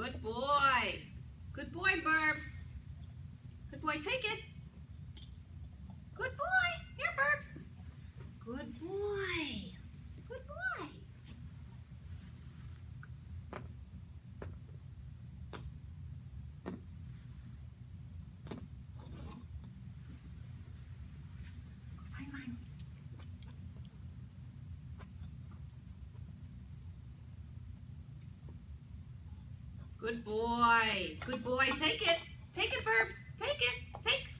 Good boy. Good boy, Burbs. Good boy, take it. Good boy. Here, Burbs. Good boy. Good boy. Fine, fine. Good boy. Good boy. Take it. Take it, Burbs. Take it. Take.